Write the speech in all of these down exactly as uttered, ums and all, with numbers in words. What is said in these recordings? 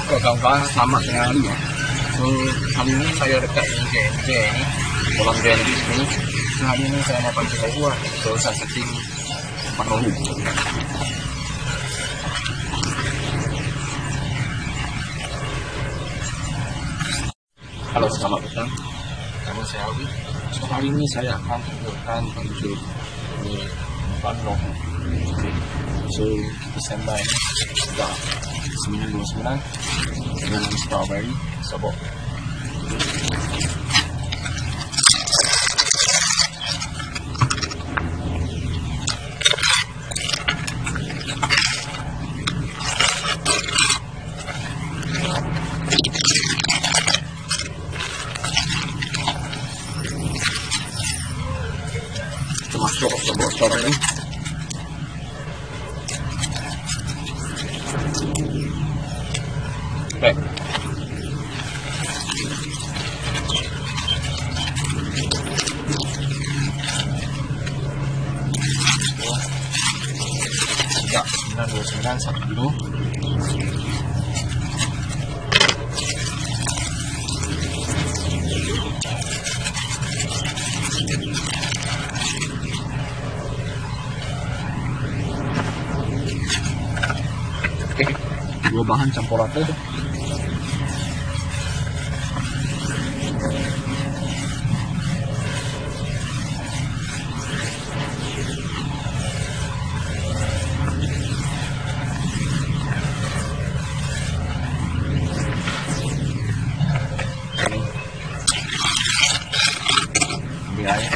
kawan-kawan, selamat tengah hari. So hari ini saya dekat dengan J N J ni, kolam J N J sini. So hari ini saya nak pancing lagi lah. So saya setting patroli. Halo, selamat petang. Nama saya Awi. So hari ini saya akan tunjukkan pancing ni patroli. Okay. So kita standby sudah sembilan dua sembilan dengan strawberry sabok. Kita masuk sabok strawberry. Baik. Tiga sembilan dua sembilan satu kilo. Oke, dua bahan campur rata. Ambil air.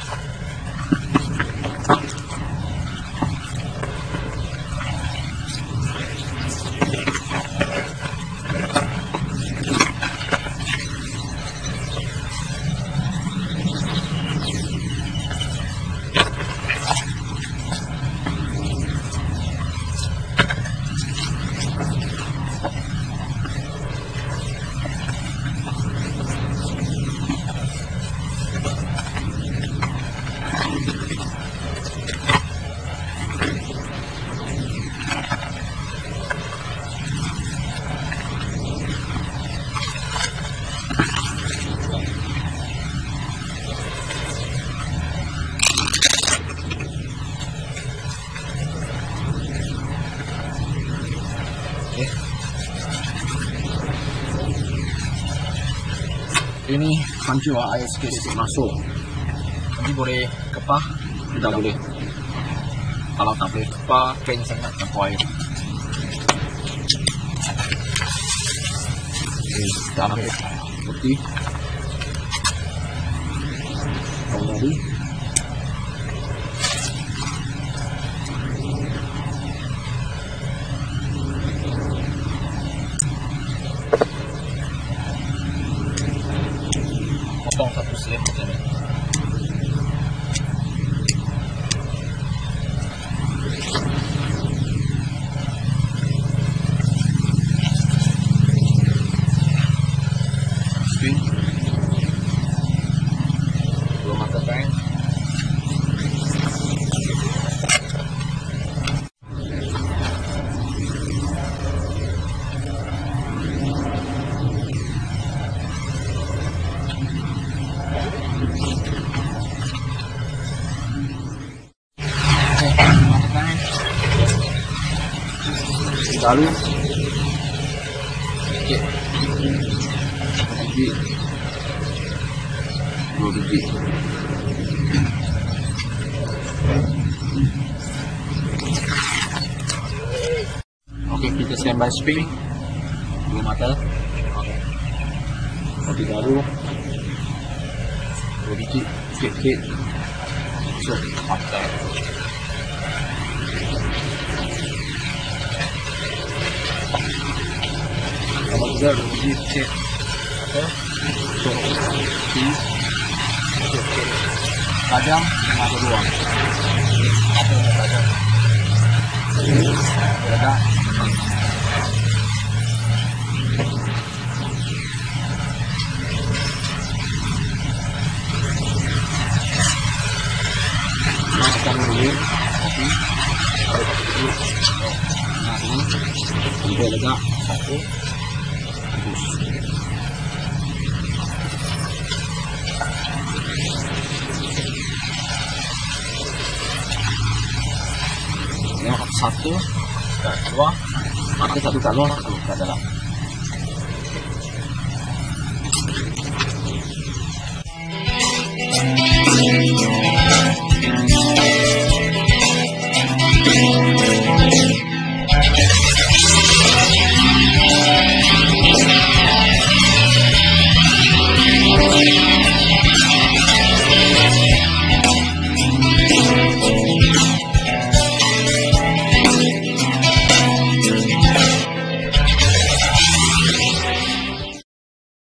Ini hancur air sikit-sikit masuk. Nanti boleh kepah, tidak boleh. Kalau tak boleh kepah, pain sangat campur air. Oke, kita ambil putih. Tahu tadi. Potong satu selimut ini. Swing. Dua mata kain. Lalu sedikit biji, dua biji. Oke, kita standby spring dua mata. Oke, roti garu dua biji, sedikit. So, mata. Kalau juga rugi cek apa? So, cheese, kacang, sama beruang. Ada kacang. Ada. Masukkan dulu kopi. Ada kopi dulu. Nah ini sampai lega satu. push. Ini satu, dua, maka satu kalau kalau ke dalam. Thank you.